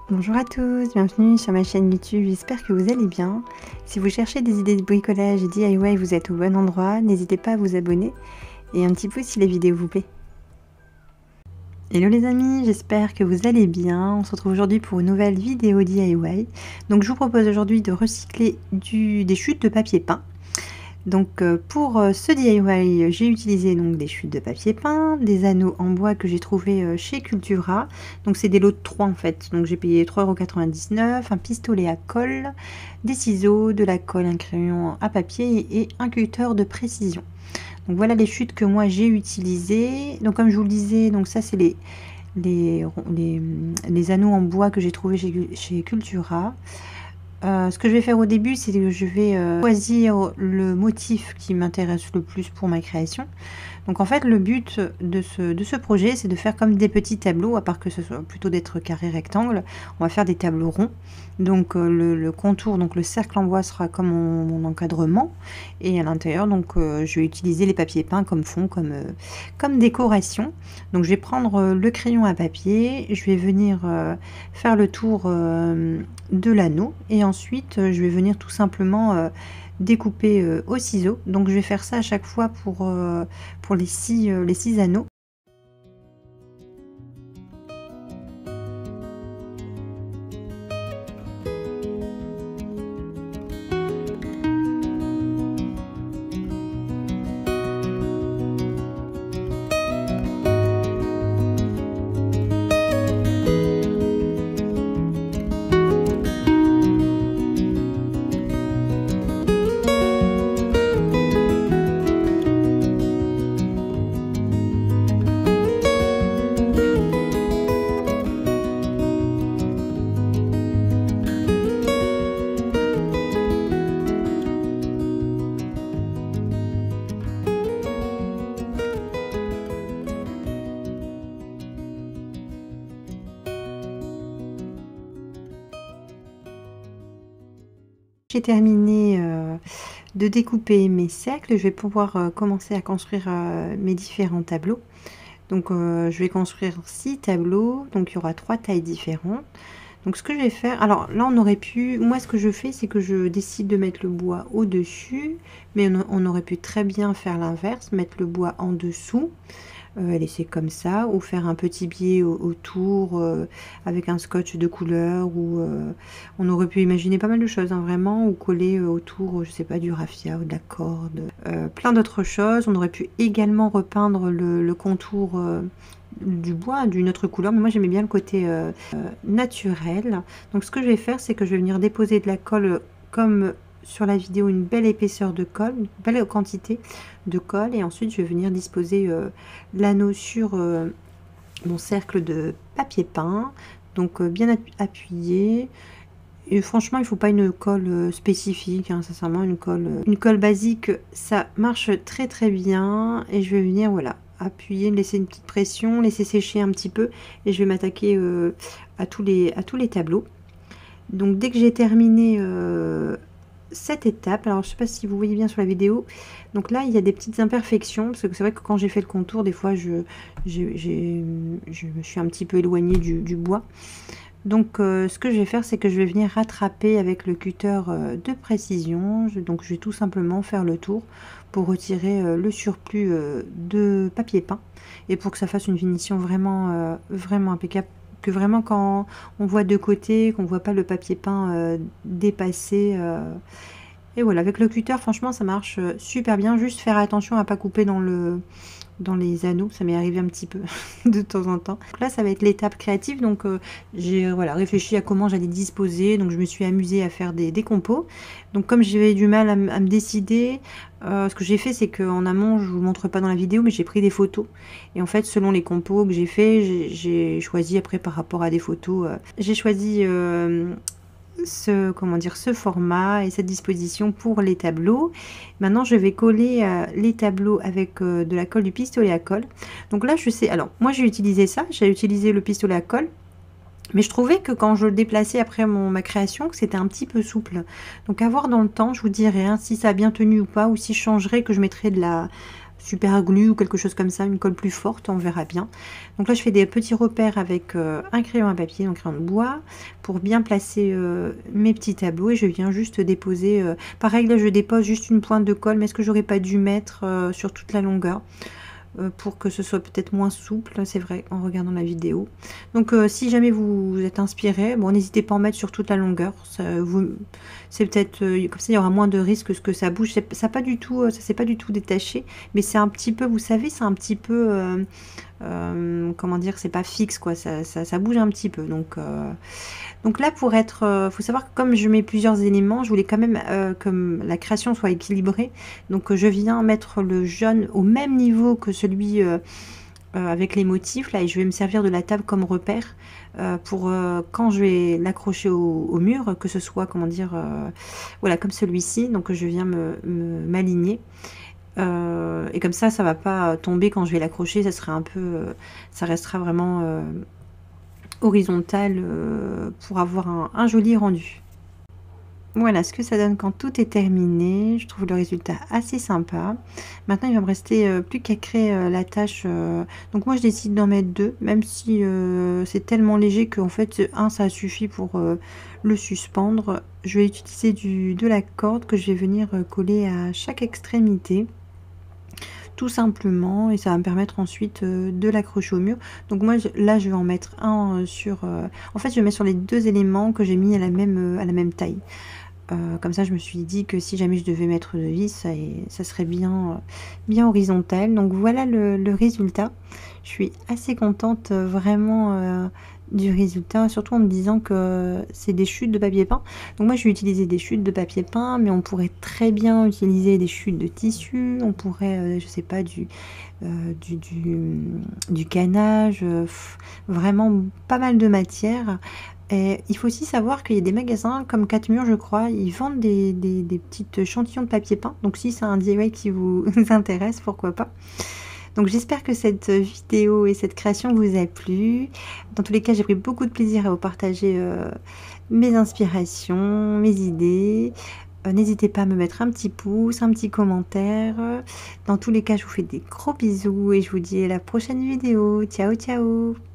Bonjour à tous, bienvenue sur ma chaîne YouTube, j'espère que vous allez bien. Si vous cherchez des idées de bricolage et DIY, vous êtes au bon endroit, n'hésitez pas à vous abonner et un petit pouce si la vidéo vous plaît. Hello les amis, j'espère que vous allez bien. On se retrouve aujourd'hui pour une nouvelle vidéo DIY. Donc je vous propose aujourd'hui de recycler des chutes de papier peint. Donc pour ce DIY, j'ai utilisé donc des chutes de papier peint, des anneaux en bois que j'ai trouvé chez Cultura. Donc c'est des lots de 3 en fait. Donc j'ai payé 3,99 €, un pistolet à colle, des ciseaux, de la colle, un crayon à papier et un cutter de précision. Donc voilà les chutes que moi j'ai utilisées. Donc comme je vous le disais, donc ça c'est les anneaux en bois que j'ai trouvé chez Cultura. Ce que je vais faire au début, c'est que je vais choisir le motif qui m'intéresse le plus pour ma création. Donc en fait, le but de ce projet, c'est de faire comme des petits tableaux, à part que ce soit plutôt d'être carré rectangle. On va faire des tableaux ronds. Donc le contour, donc le cercle en bois sera comme mon encadrement. Et à l'intérieur, donc je vais utiliser les papiers peints comme fond, comme décoration. Donc je vais prendre le crayon à papier, je vais venir faire le tour de l'anneau et ensuite je vais venir tout simplement découper au ciseau. Donc je vais faire ça à chaque fois pour les six anneaux. J'ai terminé de découper mes cercles, je vais pouvoir commencer à construire mes différents tableaux. Donc je vais construire 6 tableaux, donc il y aura 3 tailles différentes. Donc ce que je vais faire, alors là on aurait pu, moi ce que je fais c'est que je décide de mettre le bois au-dessus, mais on aurait pu très bien faire l'inverse, mettre le bois en dessous. Laisser comme ça, ou faire un petit biais autour avec un scotch de couleur, ou on aurait pu imaginer pas mal de choses, hein, vraiment, ou coller autour, je sais pas, du raffia ou de la corde, plein d'autres choses. On aurait pu également repeindre le contour du bois d'une autre couleur, mais moi j'aimais bien le côté naturel. Donc ce que je vais faire, c'est que je vais venir déposer de la colle comme sur la vidéo, une belle épaisseur de colle, une belle quantité de colle, et ensuite je vais venir disposer l'anneau sur mon cercle de papier peint, donc bien appuyé. Et franchement, il ne faut pas une colle spécifique, hein, sincèrement, une colle basique, ça marche très très bien. Et je vais venir, voilà, appuyer, laisser une petite pression, laisser sécher un petit peu, et je vais m'attaquer à tous les tableaux. Donc dès que j'ai terminé cette étape, alors je sais pas si vous voyez bien sur la vidéo, donc là il y a des petites imperfections, parce que c'est vrai que quand j'ai fait le contour, des fois je me suis un petit peu éloignée du bois. Donc ce que je vais faire, c'est que je vais venir rattraper avec le cutter de précision. Donc je vais tout simplement faire le tour pour retirer le surplus de papier peint, et pour que ça fasse une finition vraiment, vraiment impeccable. Que vraiment quand on voit de côté, qu'on voit pas le papier peint dépasser. Et voilà, avec le cutter, franchement, ça marche super bien. Juste faire attention à pas couper dans les anneaux, ça m'est arrivé un petit peu de temps en temps. Donc là, ça va être l'étape créative. Donc j'ai voilà, réfléchi à comment j'allais disposer. Donc je me suis amusée à faire des compos. Donc comme j'avais du mal à me décider, ce que j'ai fait, c'est qu'en amont, je vous montre pas dans la vidéo, mais j'ai pris des photos. Et en fait, selon les compos que j'ai fait, j'ai choisi après par rapport à des photos. J'ai choisi ce format et cette disposition pour les tableaux. Maintenant je vais coller les tableaux avec de la colle du pistolet à colle. Donc là je sais, alors moi j'ai utilisé ça, j'ai utilisé le pistolet à colle, mais je trouvais que quand je le déplaçais après ma création, que c'était un petit peu souple. Donc à voir dans le temps, je vous dirai hein, si ça a bien tenu ou pas, ou si je changerais, que je mettrais super glue ou quelque chose comme ça, une colle plus forte, on verra bien. Donc là je fais des petits repères avec un crayon à papier, un crayon de bois, pour bien placer mes petits tableaux, et je viens juste déposer, pareil là je dépose juste une pointe de colle, mais est-ce que j'aurais pas dû mettre sur toute la longueur pour que ce soit peut-être moins souple, c'est vrai, en regardant la vidéo. Donc si jamais vous êtes inspiré, bon, n'hésitez pas à en mettre sur toute la longueur, c'est peut-être comme ça il y aura moins de risques que ça bouge. Ça pas du tout, ça s'est pas du tout détaché, mais c'est un petit peu, vous savez, c'est un petit peu comment dire, c'est pas fixe quoi, ça bouge un petit peu. Donc là, pour être, faut savoir que comme je mets plusieurs éléments, je voulais quand même que la création soit équilibrée. Donc je viens mettre le jaune au même niveau que celui avec les motifs là, et je vais me servir de la table comme repère pour quand je vais l'accrocher au mur, que ce soit, comment dire, voilà, comme celui-ci. Donc je viens m'aligner. Et comme ça va pas tomber quand je vais l'accrocher, ça serait un peu, ça restera vraiment horizontal pour avoir un joli rendu. Voilà ce que ça donne quand tout est terminé. Je trouve le résultat assez sympa. Maintenant, il va me rester plus qu'à créer la tâche. Donc moi, je décide d'en mettre deux, même si c'est tellement léger qu'en fait, un, ça suffit pour le suspendre. Je vais utiliser de la corde que je vais venir coller à chaque extrémité, tout simplement, et ça va me permettre ensuite de l'accrocher au mur. Donc moi là je vais en mettre un sur en fait je mets sur les deux éléments que j'ai mis à la même taille. Comme ça je me suis dit que si jamais je devais mettre de vis, ça serait bien bien horizontal. Donc voilà le résultat. Je suis assez contente vraiment du résultat, surtout en me disant que c'est des chutes de papier peint. Donc moi je vais utiliser des chutes de papier peint, mais on pourrait très bien utiliser des chutes de tissu, on pourrait je sais pas, du canage, vraiment pas mal de matière. Et il faut aussi savoir qu'il y a des magasins comme 4 Murs, je crois, ils vendent des petites échantillons de papier peint. Donc si c'est un DIY qui vous intéresse, pourquoi pas. Donc j'espère que cette vidéo et cette création vous a plu. Dans tous les cas, j'ai pris beaucoup de plaisir à vous partager mes inspirations, mes idées. N'hésitez pas à me mettre un petit pouce, un petit commentaire. Dans tous les cas, je vous fais des gros bisous et je vous dis à la prochaine vidéo. Ciao, ciao!